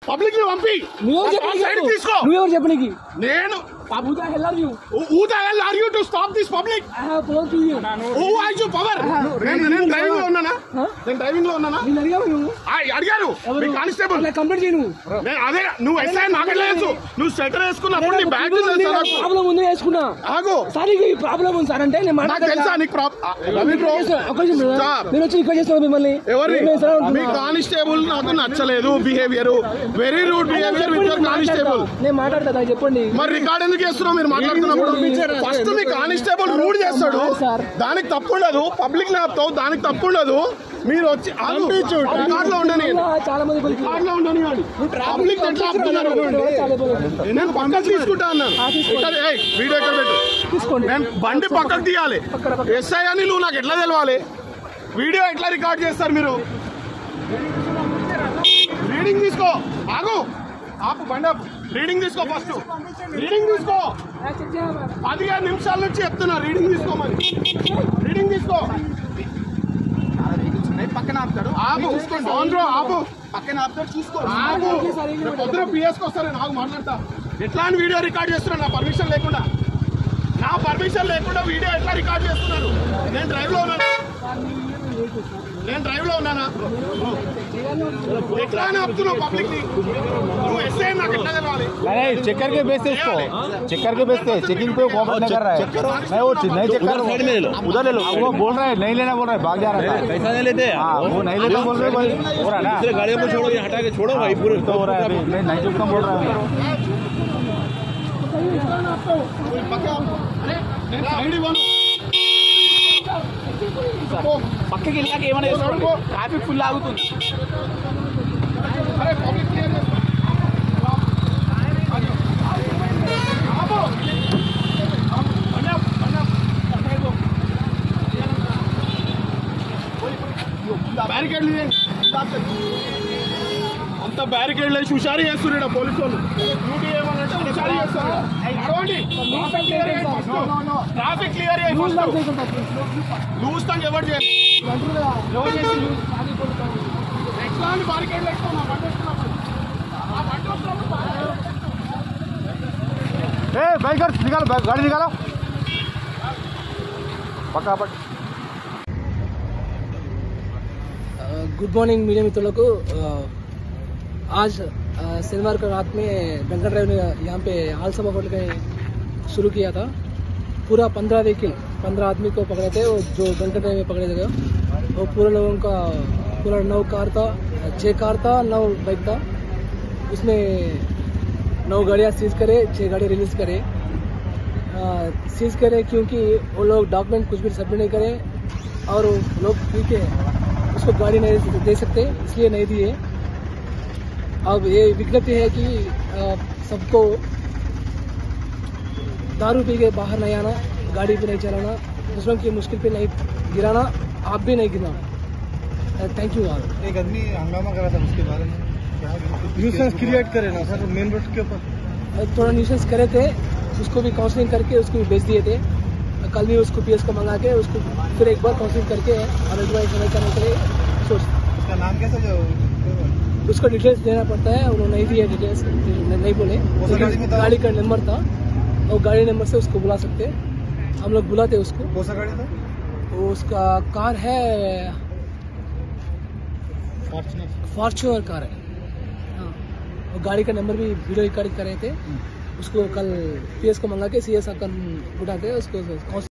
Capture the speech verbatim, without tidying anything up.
Public ని పంపి తీసుకో నువ్వు చెప్పనికి నేను Who the hell are you? Who the hell are you to stop this public? I have power to you. Who has you power? నేను నేను driving లో ఉన్నానా నేను డ్రైవింగ్ లో ఉన్నానా నేను అడిగావు నువ్వు అడిగాను మీ కానిస్టేబుల్ అలా కంప్లైంట్ చేయి నువ్వు నేను అదే నువ్వు ఎస్ఐ నాకు లేదు నువ్వు స్వెటర్ వేసుకున్నప్పుడు నీ బ్యాగ్ ప్రాబ్లం ఉంది వేసుకున్నా ఆగు సార్ ఈ ప్రాబ్లం ఉంది సార్ అంటే నేను నాకు తెలుసా నీకు ప్రాబ్లం నేను వచ్చి రిక్వెస్ట్ చేస్తాను మిమ్మల్ని ఎవరి మీ కానిస్టేబుల్ నాకు నచ్చలేదు behaviour very rude behaviour with your constable నేను మాట్లాడతా చెప్పండి మరి రికార్డ్ ఎందుకు చేస్తున్నావు మీరు మాట్లాడుతున్నప్పుడు ఫస్ట్ మీ కానిస్టేబుల్ రూడ్ చేస్తాడు దానికి తప్పు ఉండదు పబ్లిక్ ని ఆపుతావు దానికి తప్పు ఉండదు మీరు వచ్చి రికార్డ్ లో ఉండని చాలా మంది రికార్డ్ లో ఉండని పబ్లిక్ ఎట్లా ఆపుతున్నారు నేను పక్కకు తీసుకుంటా అన్నాను వీడియో ఎక్కడ పెట్టు తీసుకోండి నేను బండి పక్కకు తీయాలి ఎస్ఐ అని నువ్వు నాకు ఎట్లా తెలవాలి వీడియో ఎట్లా రికార్డ్ చేస్తారు మీరు రీడింగ్ తీసుకో ఆగు ఆపు బండి రీడింగ్ తీసుకో ఫస్ట్ రీడింగ్ తీసుకో పదిహేను నిమిషాల నుంచి చెప్తున్నా రీడింగ్ తీసుకోమని రీడింగ్ తీసుకో పక్కన ఆపుతాడు ఆపు ఆంధ్రో ఆపు పక్కన ఆపుతాడు చూసుకో ఆపు పొద్దున పిఎస్కి వస్తారు నాకు మాట్లాడతా ఎట్లా అని వీడియో రికార్డ్ చేస్తున్నారు నా పర్మిషన్ లేకుండా నా పర్మిషన్ లేకుండా వీడియో ఎట్లా రికార్డ్ చేస్తున్నారు నేను డ్రైవ్ లో ఉన్నానా నేను డ్రైవ్ లో ఉన్నానా ఎట్లా అని ఆపుతున్నావు పబ్లిక్ ని నువ్వు ఎస్ఐ నాకు ఎట్లా తెలవాలి चेक करके बेचते उसको चेक करके बेचते चेकिंग पे कॉपरेट नहीं कर रहा है नहीं वो नहीं चेक कर साइड में ले लो उधर ले लो वो बोल रहा है नहीं लेना बोल रहा है भाग जा रहा है पैसा नहीं लेते हाँ वो नहीं लेते बोल रहे भाई हो रहा है ना दूसरे गाड़ियों में छोड़ो ये हटा के छोड़ो भाई पूरे तो हो रहा है मैं नहीं चुकता बोल रहा हूँ పక్కకి వెళ్ళాక ఏమైనా చేసుకోండి ట్రాఫిక్ ఫుల్ ఆగుతుంది బ్యారికేడ్లు అంత బ్యారికేడ్లు వేసి హుషారు చేస్తున్నాడు పోలీసు వాళ్ళు డ్యూటీ ఏమనంటే హుషారు చేస్తారు ట్రాఫిక్ క్లియర్ లూజ్ తంగ్ ఎవరు చేయాలి ఎవరు చేసి ఎట్లా అని బ్యారికేడ్లు వేసుకున్నా बाइकर निकालो गाड़ी निकालो पक्का पट गुड मॉर्निंग मीडिया मित्रों को आज शनिवार को रात में डंकर ड्राइव ने यहाँ पे आल सभा होटल का शुरू किया था पूरा पंद्रह व्हीकल पंद्रह आदमी को पकड़े थे और जो डंकर ड्राइव में पकड़े थे वो पूरे लोगों का पूरा नौ कार था छः कार था नौ बाइक था उसमें नौ गाड़ियाँ सीज करे छः गाड़ी रिलीज करे सीज करे क्योंकि वो लोग डॉक्यूमेंट कुछ भी सबमिट नहीं करे और लोग ठीक है उसको गाड़ी नहीं दे सकते इसलिए नहीं दिए। अब ये विज्ञप्ति है कि सबको दारू पी के बाहर नहीं आना गाड़ी भी नहीं चलाना दूसरों की मुश्किल पे नहीं गिराना आप भी नहीं गिरना। Thank you all. एक आदमी हंगामा करा था उसके बारे में न्यूसेंस क्रिएट करे ना सर मेन रोड के ऊपर थोड़ा न्यूसेंस करे थे उसको भी काउंसलिंग करके उसको भी भेज दिए थे कल भी उसको पीएस को मंगा के उसको फिर एक बार काउंसलिंग करके अरेंजमेंट समय करने के लिए सोच उसका नाम कैसा जो उसको डिटेल्स देना पड़ता है उन्होंने नहीं दिया डिटेल्स नहीं बोले गाड़ी का नंबर था और गाड़ी नंबर से उसको बुला सकते हम लोग बुलाते उसको कौन सा गाड़ी था वो उसका कार है फॉर्च्यूनर कार है हाँ और गाड़ी का नंबर भी वीडियो रिकॉर्ड कर रहे थे उसको कल पीएस को मंगा के सीएस आकर उठाते उसको